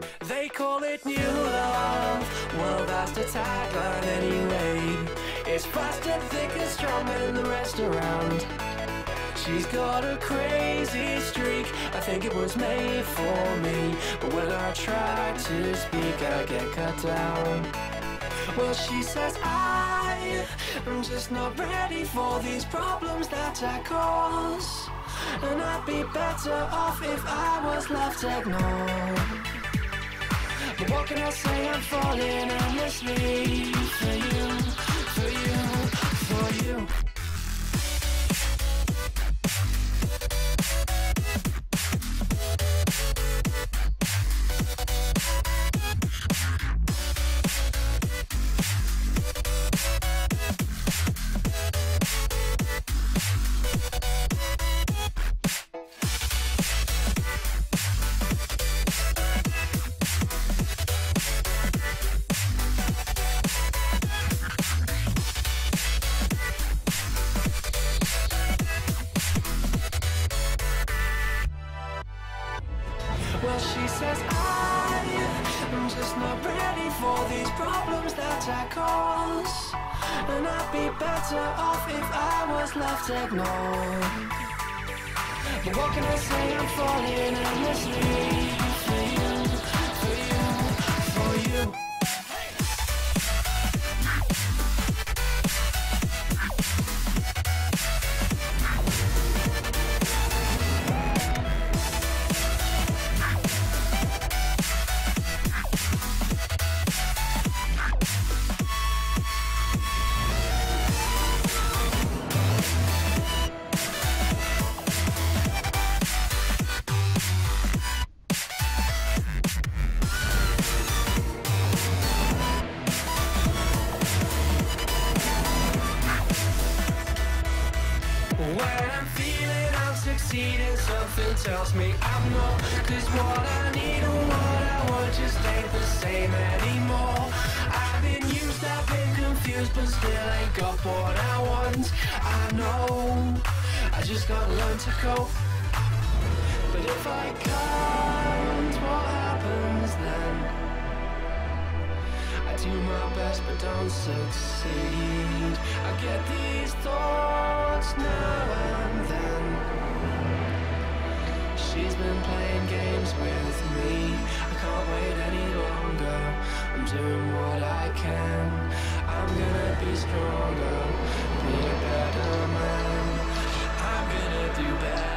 They call it new love, well that's the tagline anyway. It's fast and thick and stronger than the rest around. She's got a crazy streak, I think it was made for me. But when I try to speak, I get cut down. Well, she says I'm just not ready for these problems that I cause, and I'd be better off if I was left ignored. But what can I say, I'm falling endlessly for you, for you, for you. Well, she says I'm just not ready for these problems that I cause, and I'd be better off if I was left ignored. But what can I say, I'm falling endlessly for you, for you, for you. When I'm feeling I'm succeeding, something tells me I'm not. Cause what I need and what I want just ain't the same anymore. I've been used, I've been confused, but still ain't got what I want. I know, I just gotta learn to cope. But if I can't, what happens then? I do my best but don't succeed. I get these thoughts now and then. She's been playing games with me, I can't wait any longer. I'm doing what I can, I'm gonna be stronger, be a better man. I'm gonna do better.